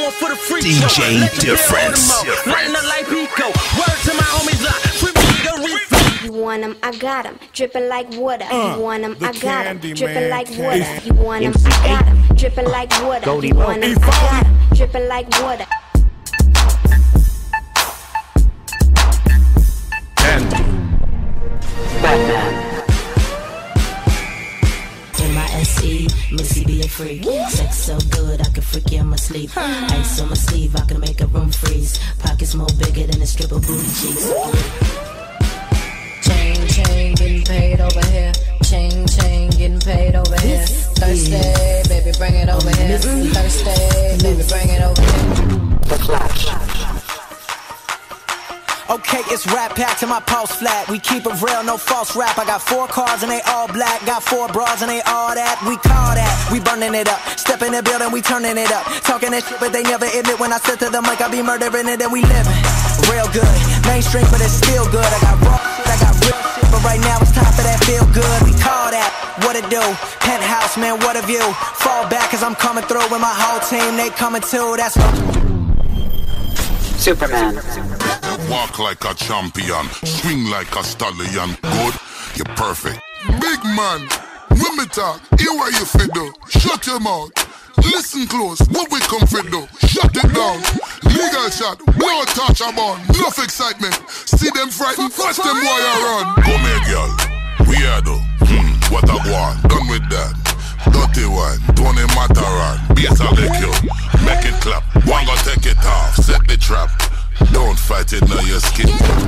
going for the free DJ Difference. Letting the light beat go. Word to my homies like free nigga refill. You want 'em, I got 'em, dripping like water. You want 'em, I got 'em, dripping like water. Candy. You want 'em, I got 'em, dripping like water. You want 'em, I got 'em, dripping like water. Batman. M-I-S-E, Missy be a freak. Sex so good, I can freak you in my sleep. Ice on my sleeve, I can make a room freeze. Pockets more bigger than a strip of booty cheeks. Chain, chain, getting paid over here. Chain, chain, getting paid over here. Thursday, baby, bring it over here. Thursday, baby, bring it over here. The Flash. Okay, it's Rap Pack to my pulse flat. We keep it real, no false rap. I got 4 cars and they all black. Got 4 bras and they all that. We call that, we burning it up. Step in the building, we turning it up. Talking that shit, but they never admit. When I sit to the mic, I be murdering it and we living real good. Mainstream, but it's still good. I got raw shit, I got real shit, but right now it's time for that feel good. We call that, what it do? Penthouse, man, what a view. Fall back, cause I'm coming through with my whole team. They coming too, that's what Superman. Walk like a champion, swing like a stallion. Good, you're perfect. Big man, when me talk, hear what you fit do. Shut your mouth, listen close, what we come fit do. Shut it down, legal shot, blow touch about. Enough excitement, see them frightened, watch them wire run. Come here girl, weirdo, what a one, done with that. Dirty one, don't it matter on. Bass a lick you, make it clap. One go take it off, set the trap. Don't fight it, now your skin.